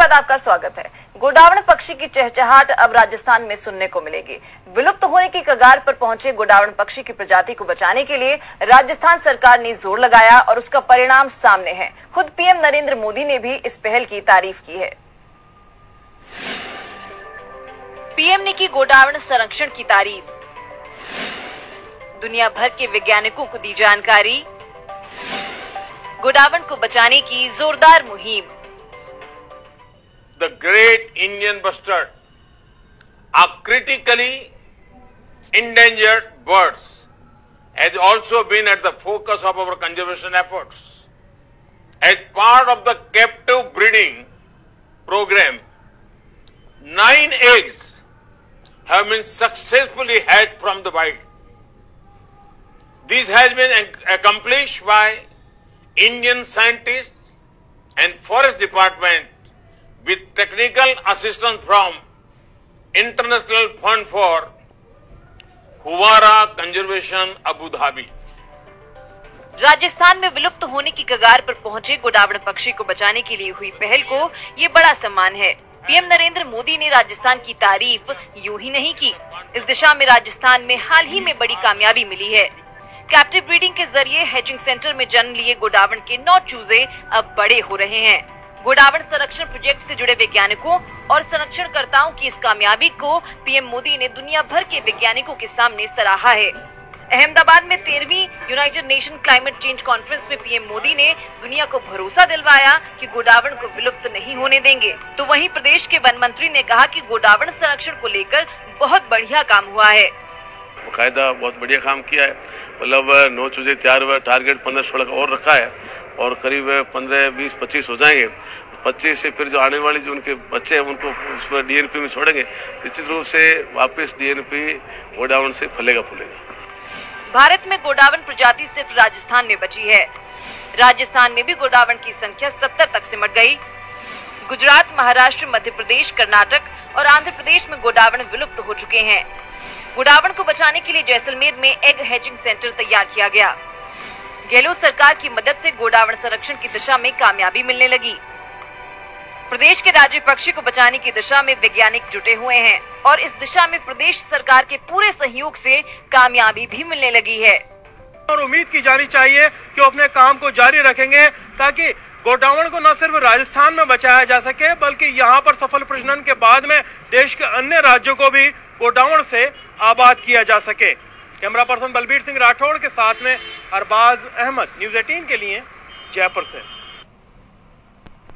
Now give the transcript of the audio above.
बाद आपका स्वागत है। गोडावण पक्षी की चहचहाट अब राजस्थान में सुनने को मिलेगी। विलुप्त होने की कगार पर पहुंचे गोडावण पक्षी की प्रजाति को बचाने के लिए राजस्थान सरकार ने जोर लगाया और उसका परिणाम सामने है। खुद पीएम नरेंद्र मोदी ने भी इस पहल की तारीफ की है। पीएम ने की गोडावण संरक्षण की तारीफ, दुनिया भर के वैज्ञानिकों को दी जानकारी, गोडावण को बचाने की जोरदार मुहिम। The great Indian bustard are critically endangered birds has also been at the focus of our conservation efforts. As part of the captive breeding program, 9 eggs have been successfully hatched from the wild. This has been accomplished by Indian scientists and Forest Department with technical assistance from International Fund for Huwara Conservation Abu Dhabi. Rajasthan में विलुप्त होने की कगार पर पहुंचे गोडावण पक्षी को बचाने के लिए हुई पहल को ये बड़ा सम्मान है। पीएम नरेंद्र मोदी ने राजस्थान की तारीफ यूं ही नहीं की। इस दिशा में राजस्थान में हाल ही में बड़ी कामयाबी मिली है। कैप्टिव ब्रीडिंग के जरिए हैचिंग सेंटर में जन्म लिए गोडावण के 9 चूजे अब बड़े हो रहे हैं। गोडावण संरक्षण प्रोजेक्ट से जुड़े वैज्ञानिकों और संरक्षणकर्ताओं की इस कामयाबी को पीएम मोदी ने दुनिया भर के वैज्ञानिकों के सामने सराहा है। अहमदाबाद में 13वीं United Nation Climate Change Conference में पीएम मोदी ने दुनिया को भरोसा दिलवाया कि गोडावण को विलुप्त नहीं होने देंगे। तो वहीं प्रदेश के वन मंत्री ने कहा कि गोडावण संरक्षण को लेकर बहुत बढ़िया काम हुआ है। कायदा बहुत बढ़िया काम किया है। मतलब 9 चूजे तैयार हुए, टारगेट 15-16 का और रखा है और करीब 15, 20, 25 हो जाएंगे। 25 से फिर जो आने वाले जो उनके बच्चे हैं उनको उसमें डीएनपी में छोड़ेंगे। निश्चित रूप से वापस डीएनपी गोडावण से फलेगा फूलेगा। भारत में गोडावण प्रजाति सिर्फ राजस्थान में बची है। राजस्थान में भी गोडावण की संख्या 70 तक सिमट गई। गुजरात, महाराष्ट्र, मध्य प्रदेश, कर्नाटक और आंध्र प्रदेश में गोडावण विलुप्त हो चुके हैं। गोडावण को बचाने के लिए जैसलमेर में एग हैचिंग सेंटर तैयार किया गया। गहलोत सरकार की मदद से गोडावण संरक्षण की दिशा में कामयाबी मिलने लगी। प्रदेश के राज्य पक्षी को बचाने की दिशा में वैज्ञानिक जुटे हुए हैं और इस दिशा में प्रदेश सरकार के पूरे सहयोग से कामयाबी भी मिलने लगी है। और उम्मीद की जानी चाहिए कि वो अपने काम को जारी रखेंगे ताकि गोडावण को न सिर्फ राजस्थान में बचाया जा सके बल्कि यहाँ पर सफल प्रजनन के बाद में देश के अन्य राज्यों को भी गोडावण से आबाद किया जा सके। कैमरा पर्सन बलबीर सिंह राठौड़ के साथ में अरबाज अहमद, न्यूज़ 18 के लिए जयपुर से।